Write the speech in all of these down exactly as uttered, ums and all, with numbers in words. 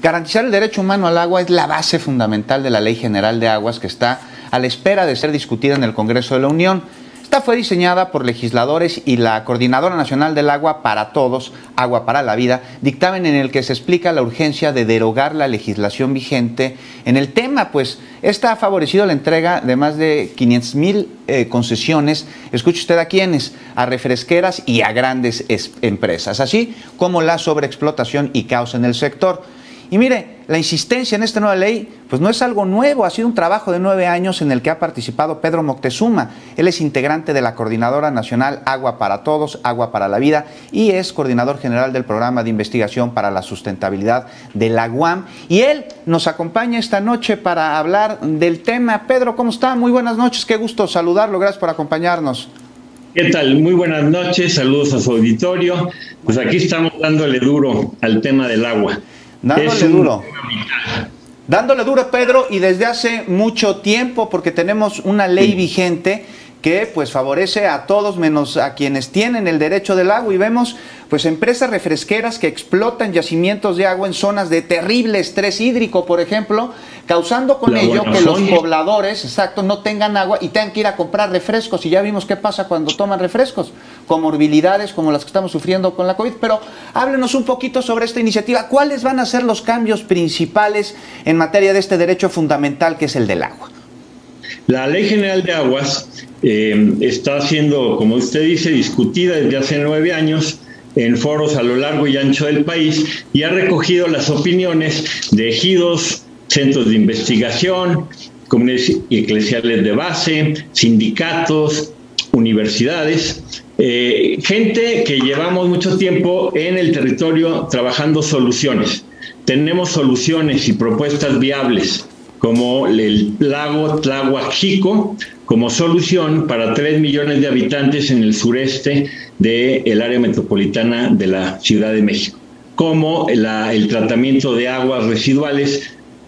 Garantizar el derecho humano al agua es la base fundamental de la Ley General de Aguas que está a la espera de ser discutida en el Congreso de la Unión. Esta fue diseñada por legisladores y la Coordinadora Nacional del Agua para Todos, Agua para la Vida, dictamen en el que se explica la urgencia de derogar la legislación vigente en el tema, pues esta ha favorecido la entrega de más de quinientas mil eh, concesiones, escuche usted a quiénes, a refresqueras y a grandes empresas, así como la sobreexplotación y caos en el sector. Y mire, la insistencia en esta nueva ley pues no es algo nuevo, ha sido un trabajo de nueve años en el que ha participado Pedro Moctezuma. Él es integrante de la Coordinadora Nacional Agua para Todos, Agua para la Vida y es coordinador general del Programa de Investigación para la Sustentabilidad de la U A M. Y él nos acompaña esta noche para hablar del tema. Pedro, ¿cómo está? Muy buenas noches, qué gusto saludarlo, gracias por acompañarnos. ¿Qué tal? Muy buenas noches, saludos a su auditorio. Pues aquí estamos dándole duro al tema del agua. Dándole duro. Dándole duro, Pedro, y desde hace mucho tiempo, porque tenemos una ley sí. vigente que pues favorece a todos menos a quienes tienen el derecho del agua, y vemos pues empresas refresqueras que explotan yacimientos de agua en zonas de terrible estrés hídrico, por ejemplo, causando con La ello que los pobladores, exacto, no tengan agua y tengan que ir a comprar refrescos, y ya vimos qué pasa cuando toman refrescos, comorbilidades como las que estamos sufriendo con la COVID. Pero háblenos un poquito sobre esta iniciativa, ¿cuáles van a ser los cambios principales en materia de este derecho fundamental que es el del agua? La Ley General de Aguas eh, está siendo, como usted dice, discutida desde hace nueve años en foros a lo largo y ancho del país y ha recogido las opiniones de ejidos, centros de investigación, comunidades eclesiales de base, sindicatos, universidades, eh, gente que llevamos mucho tiempo en el territorio trabajando soluciones. Tenemos soluciones y propuestas viables, como el lago Tláhuac-Xico, como solución para tres millones de habitantes en el sureste del área metropolitana de la Ciudad de México, como la, el tratamiento de aguas residuales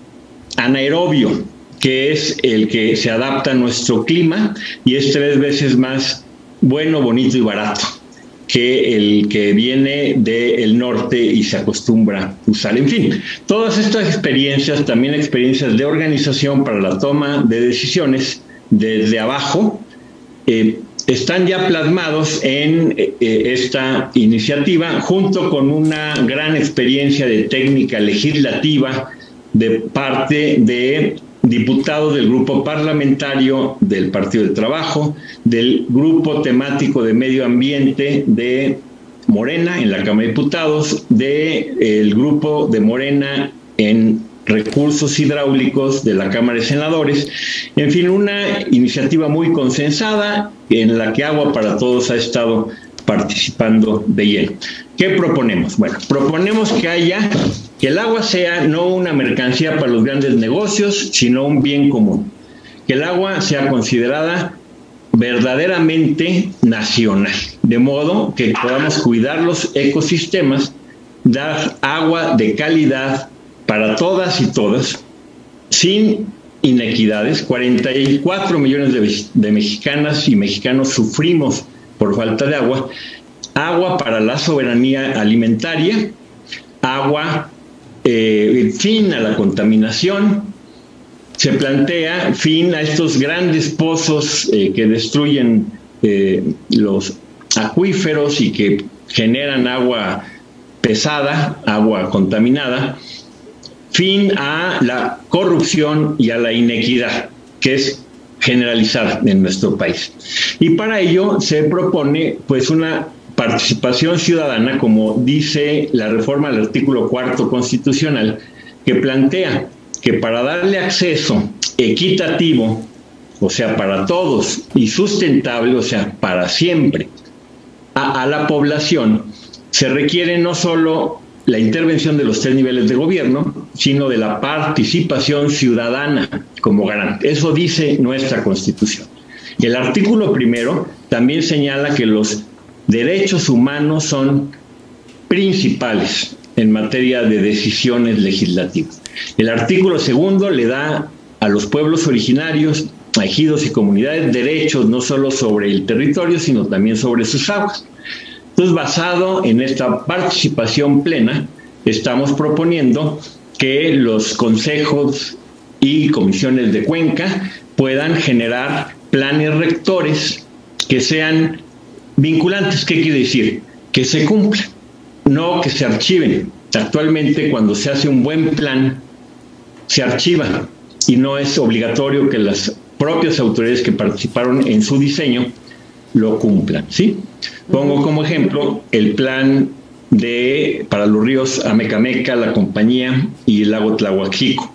anaerobio, que es el que se adapta a nuestro clima y es tres veces más bueno, bonito y barato que el que viene del norte y se acostumbra a usar. En fin, todas estas experiencias, también experiencias de organización para la toma de decisiones desde abajo, eh, están ya plasmados en eh, esta iniciativa, junto con una gran experiencia de técnica legislativa de parte de diputados del grupo parlamentario del Partido del Trabajo, del grupo temático de medio ambiente de Morena en la Cámara de Diputados, del grupo de Morena en recursos hidráulicos de la Cámara de Senadores. En fin, una iniciativa muy consensada en la que Agua para Todos ha estado participando de lleno. ¿Qué proponemos? Bueno, proponemos que haya, que el agua sea no una mercancía para los grandes negocios, sino un bien común. Que el agua sea considerada verdaderamente nacional, de modo que podamos cuidar los ecosistemas, dar agua de calidad para todas y todas, sin inequidades. cuarenta y cuatro millones de, de mexicanas y mexicanos sufrimos por falta de agua. Agua para la soberanía alimentaria, agua, eh, fin a la contaminación, se plantea fin a estos grandes pozos eh, que destruyen eh, los acuíferos y que generan agua pesada, agua contaminada, fin a la corrupción y a la inequidad, que es generalizada en nuestro país. Y para ello se propone pues una participación ciudadana, como dice la reforma al artículo cuarto constitucional, que plantea que para darle acceso equitativo, o sea, para todos, y sustentable, o sea, para siempre, a, a la población, se requiere no solo la intervención de los tres niveles de gobierno, sino de la participación ciudadana como garante. Eso dice nuestra Constitución. El artículo primero también señala que los derechos humanos son principales en materia de decisiones legislativas. El artículo segundo le da a los pueblos originarios, a ejidos y comunidades derechos no solo sobre el territorio, sino también sobre sus aguas. Entonces, basado en esta participación plena, estamos proponiendo que los consejos y comisiones de cuenca puedan generar planes rectores que sean vinculantes. ¿Qué quiere decir? Que se cumplan, no que se archiven. Actualmente, cuando se hace un buen plan, se archiva y no es obligatorio que las propias autoridades que participaron en su diseño lo cumplan, ¿sí? Pongo como ejemplo el plan de para los ríos Amecameca, La Compañía y el lago Tlahuaxico.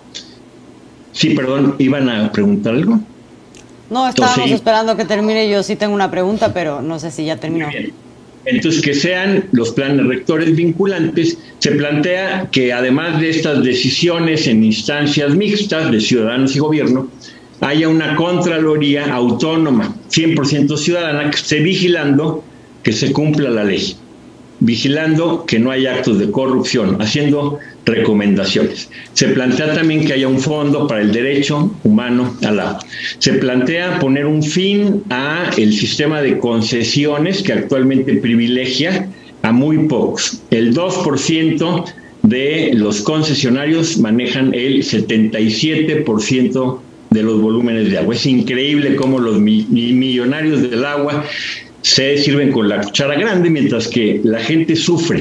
Sí, perdón, ¿iban a preguntar algo? No, estábamos Entonces, esperando que termine. Yo sí tengo una pregunta, pero no sé si ya terminó. Entonces, que sean los planes rectores vinculantes. Se plantea que además de estas decisiones en instancias mixtas de ciudadanos y gobierno, haya una Contraloría autónoma, cien por ciento ciudadana, que esté vigilando que se cumpla la ley, vigilando que no haya actos de corrupción, haciendo recomendaciones. Se plantea también que haya un fondo para el derecho humano al agua. Se plantea poner un fin a el sistema de concesiones que actualmente privilegia a muy pocos. El dos por ciento de los concesionarios manejan el setenta y siete por ciento de los volúmenes de agua. Es increíble cómo los millonarios del agua se sirven con la cuchara grande, mientras que la gente sufre.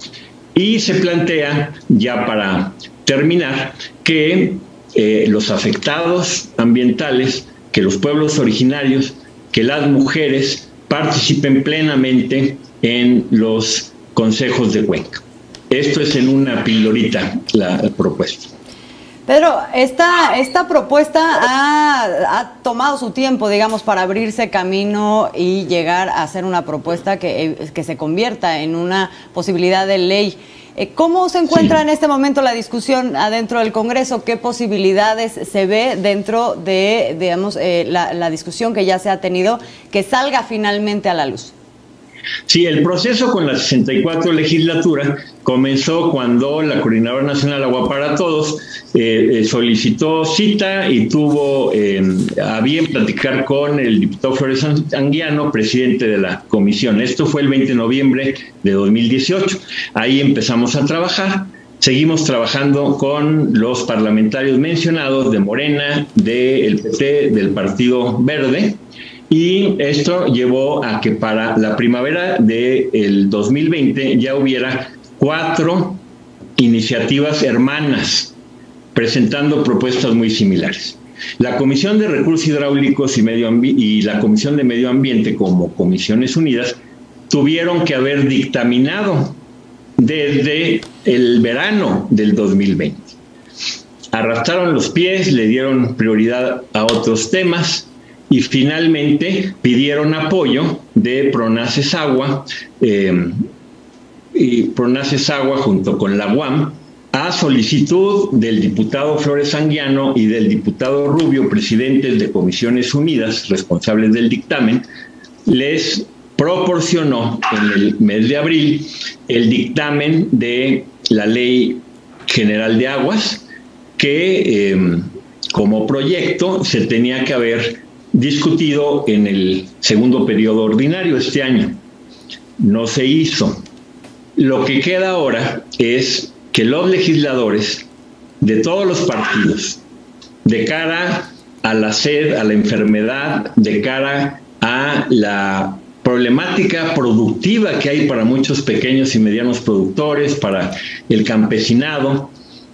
Y se plantea, ya para terminar, que eh, los afectados ambientales, que los pueblos originarios, que las mujeres participen plenamente en los consejos de cuenca. Esto es en una pildorita la, la propuesta. Pedro, esta, esta propuesta ha, ha tomado su tiempo, digamos, para abrirse camino y llegar a ser una propuesta que, que se convierta en una posibilidad de ley. ¿Cómo se encuentra sí. en este momento la discusión adentro del Congreso? ¿Qué posibilidades se ve dentro de, digamos, eh, la, la discusión que ya se ha tenido, que salga finalmente a la luz? Sí, el proceso con la sesenta y cuatro legislatura comenzó cuando la Coordinadora Nacional Agua para Todos eh, solicitó cita y tuvo eh, a bien platicar con el diputado Flores Anguiano, presidente de la comisión. Esto fue el veinte de noviembre de dos mil dieciocho. Ahí empezamos a trabajar. Seguimos trabajando con los parlamentarios mencionados de Morena, del P T, del Partido Verde. Y esto llevó a que para la primavera del dos mil veinte ya hubiera cuatro iniciativas hermanas presentando propuestas muy similares. La Comisión de Recursos Hidráulicos y, Medio Ambi- y la Comisión de Medio Ambiente, como Comisiones Unidas, tuvieron que haber dictaminado desde el verano del dos mil veinte. Arrastraron los pies, le dieron prioridad a otros temas, y finalmente pidieron apoyo de Pronaces Agua, eh, y Pronaces Agua junto con la U A M, a solicitud del diputado Flores Anguiano y del diputado Rubio, presidentes de Comisiones Unidas, responsables del dictamen, les proporcionó en el mes de abril el dictamen de la Ley General de Aguas, que eh, como proyecto se tenía que haber discutido en el segundo periodo ordinario este año. No se hizo. Lo que queda ahora es que los legisladores de todos los partidos, de cara a la sed, a la enfermedad, de cara a la problemática productiva que hay para muchos pequeños y medianos productores, para el campesinado,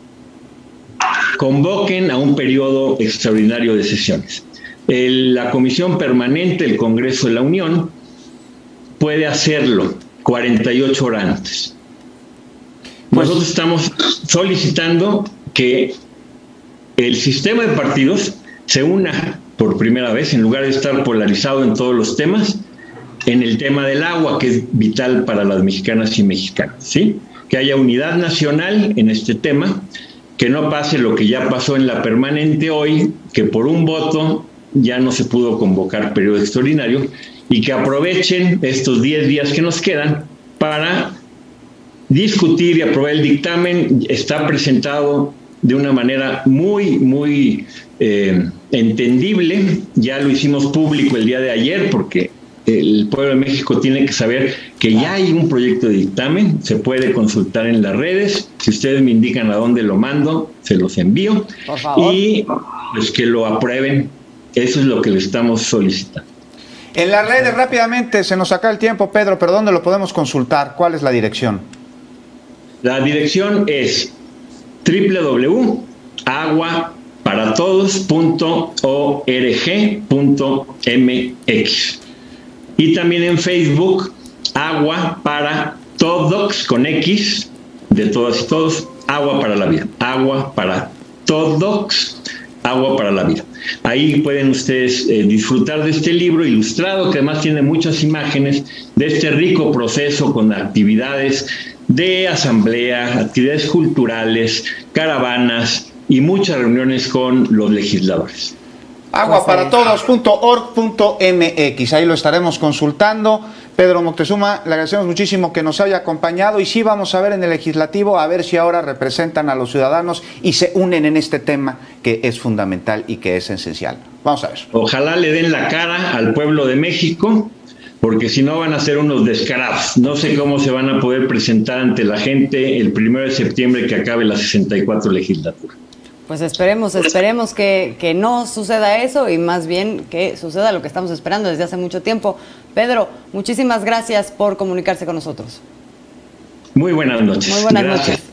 convoquen a un periodo extraordinario de sesiones. El, la Comisión Permanente del Congreso de la Unión puede hacerlo cuarenta y ocho horas antes. Nosotros estamos solicitando que el sistema de partidos se una por primera vez, en lugar de estar polarizado en todos los temas, en el tema del agua, que es vital para las mexicanas y mexicanos, ¿sí? Que haya unidad nacional en este tema, que no pase lo que ya pasó en la permanente hoy, que por un voto ya no se pudo convocar periodo extraordinario, y que aprovechen estos diez días que nos quedan para discutir y aprobar el dictamen. Está presentado de una manera muy, muy eh, entendible. Ya lo hicimos público el día de ayer porque el pueblo de México tiene que saber que ya hay un proyecto de dictamen, se puede consultar en las redes. Si ustedes me indican a dónde lo mando, se los envío. Por favor. Y pues que lo aprueben. Eso es lo que le estamos solicitando. En las redes, rápidamente, se nos acaba el tiempo, Pedro, pero ¿dónde lo podemos consultar? ¿Cuál es la dirección? La dirección es doble u doble u doble u punto agua para todos punto org punto m x. Y también en Facebook, Agua para Todos, con X, de todas y todos, Agua para la Vida. Agua para Todos, Agua para la Vida. Ahí pueden ustedes eh, disfrutar de este libro ilustrado, que además tiene muchas imágenes de este rico proceso con actividades de asamblea, actividades culturales, caravanas y muchas reuniones con los legisladores. agua para todos punto org punto m x, ahí lo estaremos consultando. Pedro Moctezuma, le agradecemos muchísimo que nos haya acompañado y sí vamos a ver en el legislativo, a ver si ahora representan a los ciudadanos y se unen en este tema que es fundamental y que es esencial. Vamos a ver. Ojalá le den la cara al pueblo de México, porque si no van a ser unos descarados. No sé cómo se van a poder presentar ante la gente el primero de septiembre que acabe la sesenta y cuatro legislatura. Pues esperemos, esperemos que, que no suceda eso y más bien que suceda lo que estamos esperando desde hace mucho tiempo. Pedro, muchísimas gracias por comunicarse con nosotros. Muy buenas noches. Muy buenas Gracias. noches.